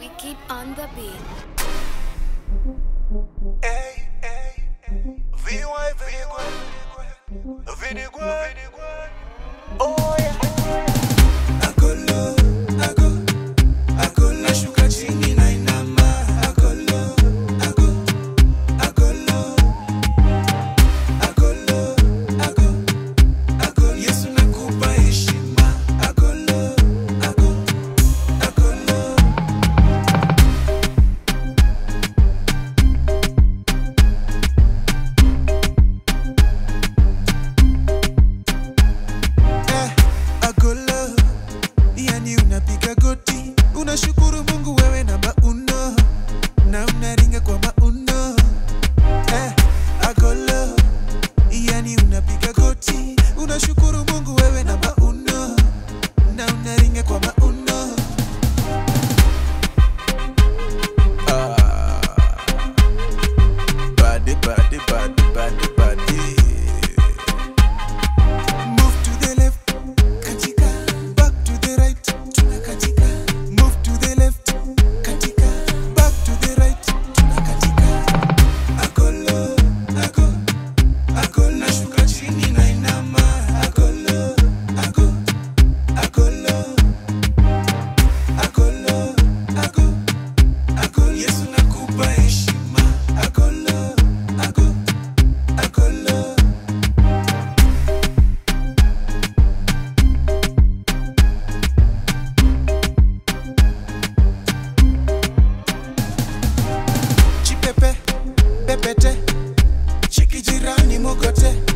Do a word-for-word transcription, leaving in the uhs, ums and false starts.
Wicked on the beat. Hey, hey, V Y, Vinigua, Vinigua, Vinigua. Oh yeah. Akolo, ako, ako na shuka chini na inama. Akolo, ako, akolo, akolo, ako, ako. Yesu nakupa heshima. Akolo, ako, akolo. Akolo, yani unapiga goti, unashukuru Mungu wewe namba uno, na unaringa kwa mauno. Eh, akolo, yani unapiga goti, unashukuru Mungu wewe namba uno, na unaringa kwa mauno. Ah, body, body, body, body, body. Move to the left, katika. Back to the right, tunakatika. Move to the left, katika. Back to the right, tunakatika. Akolo, ako, ako nashuka chini na inama. Akolo, ako, akolo, akolo, ako, ako. Yesu nakupa heshima. Akolo, ako, akolo. Chipepe, pepete, chiki jirani mogote.